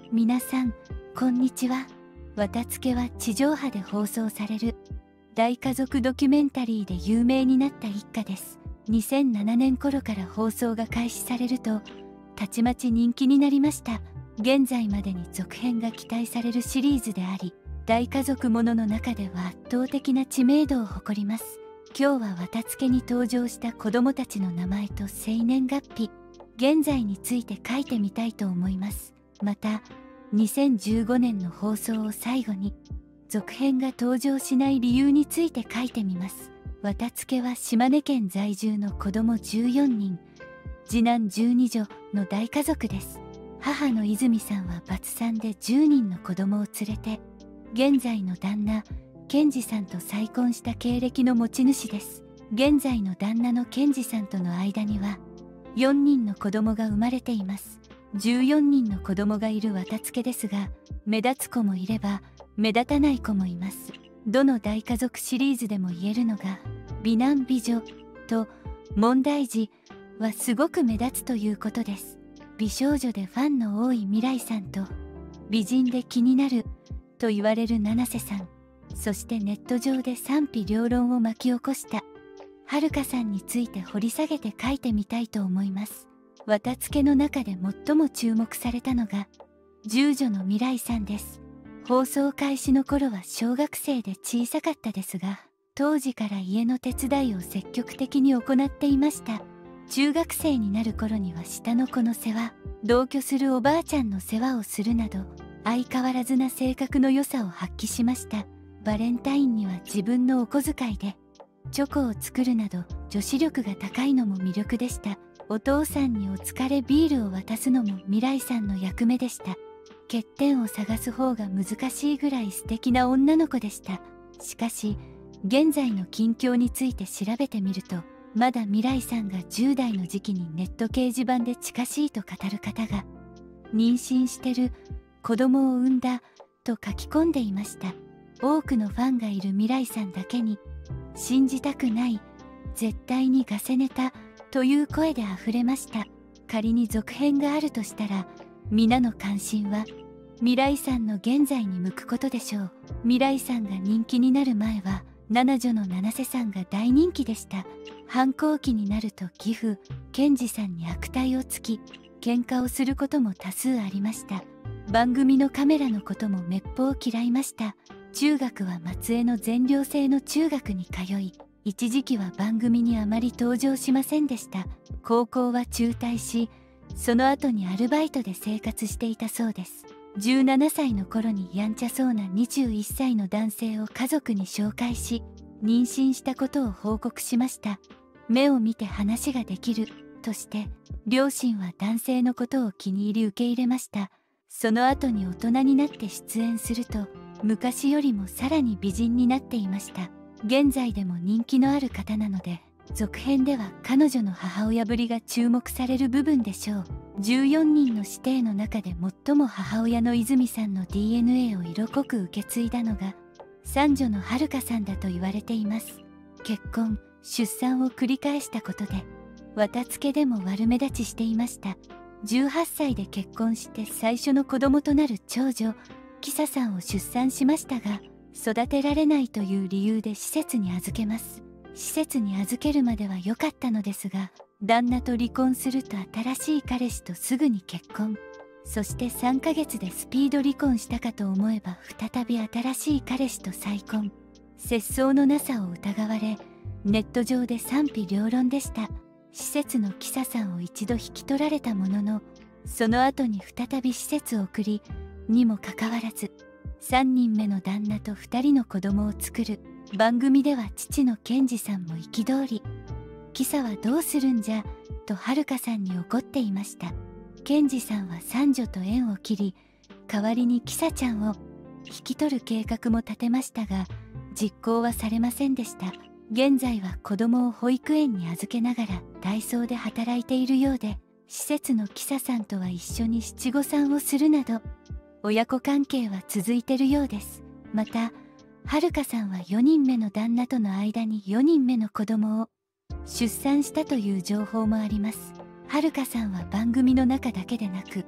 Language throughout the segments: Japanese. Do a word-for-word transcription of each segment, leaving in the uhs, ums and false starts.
皆さんこんにちは。わたつけは地上波で放送される大家族ドキュメンタリーで有名になった一家です。にせんななねん頃から放送が開始されるとたちまち人気になりました。現在までに続編が期待されるシリーズであり、大家族ものの中では圧倒的な知名度を誇ります。今日はわたつけに登場した子供たちの名前と生年月日、現在について書いてみたいと思います。またにせんじゅうごねんの放送を最後に続編が登場しない理由について書いてみます。わたつけは島根県在住の子供じゅうよんにん、次男じゅうに女の大家族です。母の泉さんはバツさんでじゅうにんの子供を連れて現在の旦那健二さんと再婚した経歴の持ち主です。現在の旦那の健二さんとの間にはよんにんの子供が生まれています。じゅうよんにんの子供がいるわたつけですが、目立つ子もいれば目立たない子もいます。どの大家族シリーズでも言えるのが、美男美女と問題児はすごく目立つということです。美少女でファンの多い未来さんと、美人で気になると言われる七瀬さん、そしてネット上で賛否両論を巻き起こしたはるかさんについて掘り下げて書いてみたいと思います。わたつけの中で最も注目されたのが十女の未来さんです。放送開始の頃は小学生で小さかったですが、当時から家の手伝いを積極的に行っていました。中学生になる頃には下の子の世話、同居するおばあちゃんの世話をするなど相変わらずな性格の良さを発揮しました。バレンタインには自分のお小遣いでチョコを作るなど女子力が高いのも魅力でした。お父さんにお疲れビールを渡すのも未来さんの役目でした。欠点を探す方が難しいぐらい素敵な女の子でした。しかし現在の近況について調べてみると、まだ未来さんがじゅう代の時期にネット掲示板で近しいと語る方が妊娠してる、子供を産んだと書き込んでいました。多くのファンがいる未来さんだけに、信じたくない、絶対にガセネタという声であふれました。仮に続編があるとしたら、皆の関心は未来さんの現在に向くことでしょう。未来さんが人気になる前は七女の七瀬さんが大人気でした。反抗期になると義父健二さんに悪態をつき喧嘩をすることも多数ありました。番組のカメラのこともめっぽう嫌いました。中学は松江の全寮制の中学に通い、一時期は番組にあまり登場しませんでした。高校は中退し、その後にアルバイトで生活していたそうです。じゅうななさいの頃にやんちゃそうなにじゅういっさいの男性を家族に紹介し、妊娠したことを報告しました。目を見て話ができるとして両親は男性のことを気に入り受け入れました。その後に大人になって出演すると、昔よりもさらに美人になっていました。現在でも人気のある方なので、続編では彼女の母親ぶりが注目される部分でしょう。じゅうよんにんの子弟の中で最も母親の泉さんの ディーエヌエー を色濃く受け継いだのが三女のはるかさんだと言われています。結婚出産を繰り返したことでわたつけでも悪目立ちしていました。じゅうはっさいで結婚して最初の子供となる長女キサさんを出産しましたが、育てられないという理由で施設に預けます。施設に預けるまでは良かったのですが、旦那と離婚すると新しい彼氏とすぐに結婚、そしてさんかげつでスピード離婚したかと思えば再び新しい彼氏と再婚。節操のなさを疑われ、ネット上で賛否両論でした。施設のキサさんを一度引き取られたものの、その後に再び施設を送りにもかかわらずさんにんめの旦那とふたりの子供を作る。番組では父の健二さんも憤り、キサはどうするんじゃとはるかさんに怒っていました。健二さんは三女と縁を切り、代わりにキサちゃんを引き取る計画も立てましたが、実行はされませんでした。現在は子供を保育園に預けながらダイソーで働いているようで、施設のキサさんとは一緒に七五三をするなど親子関係は続いているようです。またはるかさんはよにんめの旦那との間によにんめの子供を出産したという情報もあります。はるかさんは番組の中だけでなく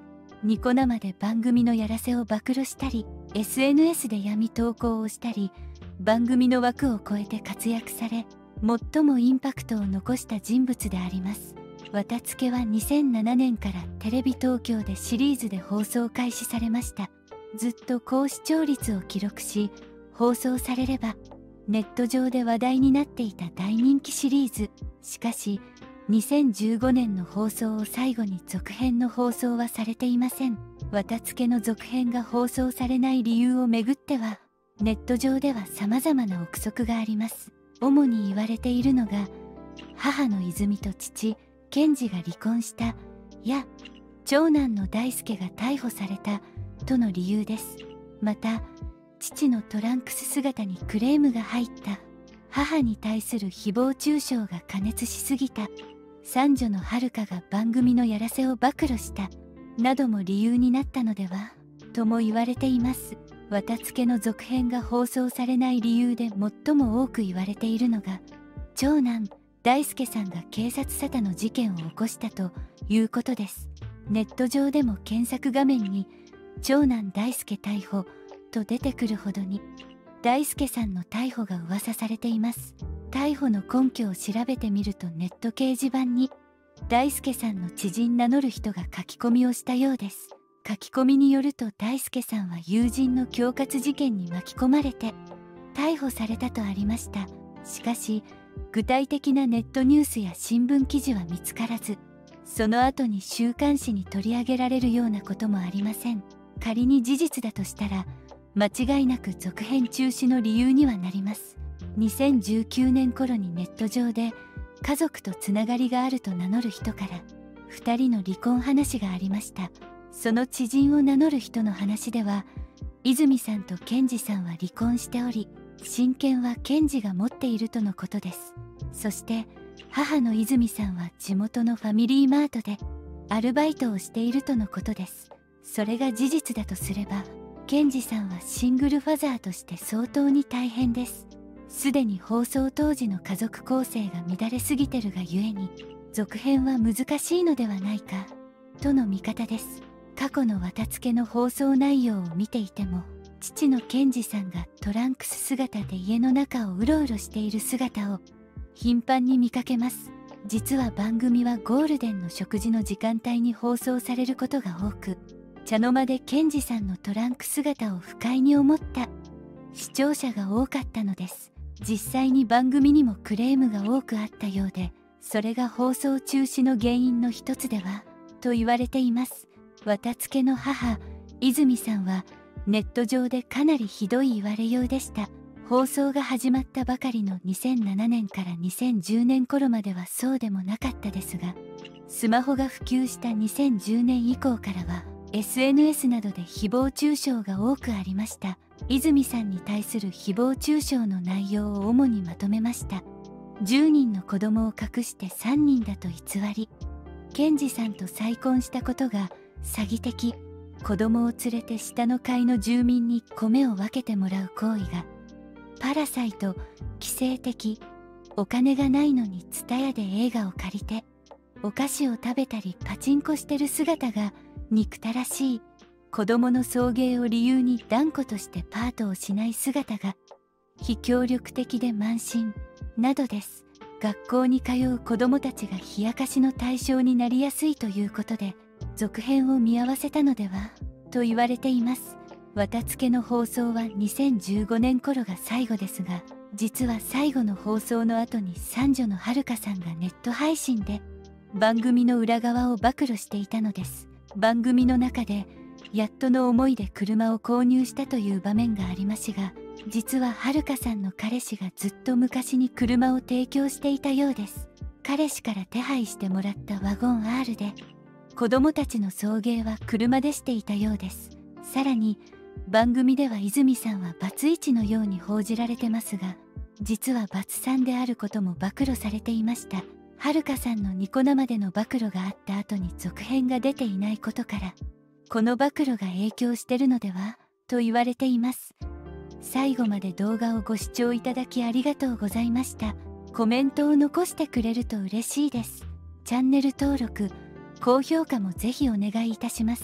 ニコ生で番組のやらせを暴露したり、 エスエヌエス で闇投稿をしたり、番組の枠を超えて活躍され、最もインパクトを残した人物であります。渡付はにせんななねんからテレビ東京でシリーズで放送開始されました。ずっと高視聴率を記録し、放送されればネット上で話題になっていた大人気シリーズ。しかしにせんじゅうごねんの放送を最後に続編の放送はされていません。渡付の続編が放送されない理由をめぐっては、ネット上では様々な憶測があります。主に言われているのが、母の泉と父賢治が離婚したや、長男の大輔が逮捕されたとの理由です。また父のトランクス姿にクレームが入った、母に対する誹謗中傷が過熱しすぎた、三女の遥が番組のやらせを暴露したなども理由になったのではとも言われています。渡付の続編が放送されない理由で最も多く言われているのが、長男大輔さんが警察沙汰の事件を起こしたということです。ネット上でも検索画面に長男大輔逮捕と出てくるほどに大輔さんの逮捕が噂されています。逮捕の根拠を調べてみると、ネット掲示板に大輔さんの知人名乗る人が書き込みをしたようです。書き込みによると、大輔さんは友人の恐喝事件に巻き込まれて逮捕されたとありました。しかし具体的なネットニュースや新聞記事は見つからず、その後に週刊誌に取り上げられるようなこともありません。仮に事実だとしたら、間違いなく続編中止の理由にはなります。にせんじゅうきゅうねん頃にネット上で家族とつながりがあると名乗る人からふたりの離婚話がありました。その知人を名乗る人の話では、泉さんと賢治さんは離婚しており、親権は賢治が持っているとのことです。そして母の泉さんは地元のファミリーマートでアルバイトをしているとのことです。それが事実だとすれば、賢治さんはシングルファザーとして相当に大変です。すでに放送当時の家族構成が乱れすぎてるがゆえに、続編は難しいのではないかとの見方です。過去の渡付の放送内容を見ていても、父の賢治さんがトランクス姿で家の中をうろうろしている姿を頻繁に見かけます。実は番組はゴールデンの食事の時間帯に放送されることが多く、茶の間で賢治さんのトランク姿を不快に思った視聴者が多かったのです。実際に番組にもクレームが多くあったようで、それが放送中止の原因の一つではと言われています。渡付の母泉さんはネット上でかなりひどい言われようでした。放送が始まったばかりのにせんななねんからにせんじゅうねん頃まではそうでもなかったですが、スマホが普及したにせんじゅうねん以降からは エスエヌエス などで誹謗中傷が多くありました。泉さんに対する誹謗中傷の内容を主にまとめました。じゅうにんの子供を隠してさんにんだと偽り、賢治さんと再婚したことが詐欺的、子供を連れて下の階の住民に米を分けてもらう行為がパラサイト、寄生的、お金がないのにツタヤで映画を借りてお菓子を食べたりパチンコしてる姿が憎たらしい、子供の送迎を理由に断固としてパートをしない姿が非協力的で慢心などです。学校に通う子供たちが冷やかしの対象になりやすいということで、続編を見合わせたのではと言われています。渡付の放送はにせんじゅうごねん頃が最後ですが、実は最後の放送の後に三女の遥さんがネット配信で番組の裏側を暴露していたのです。番組の中でやっとの思いで車を購入したという場面がありますが、実は遥さんの彼氏がずっと昔に車を提供していたようです。彼氏から手配してもらったワゴン アール で子供たちの送迎は車でしていたようです。さらに番組では泉さんはバツイチのように報じられてますが、実はバツさんであることも暴露されていました。遥さんのニコ生での暴露があった後に続編が出ていないことから、この暴露が影響してるのではと言われています。最後まで動画をご視聴いただきありがとうございました。コメントを残してくれると嬉しいです。チャンネル登録、高評価もぜひお願いいたします。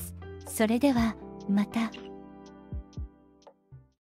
それではまた。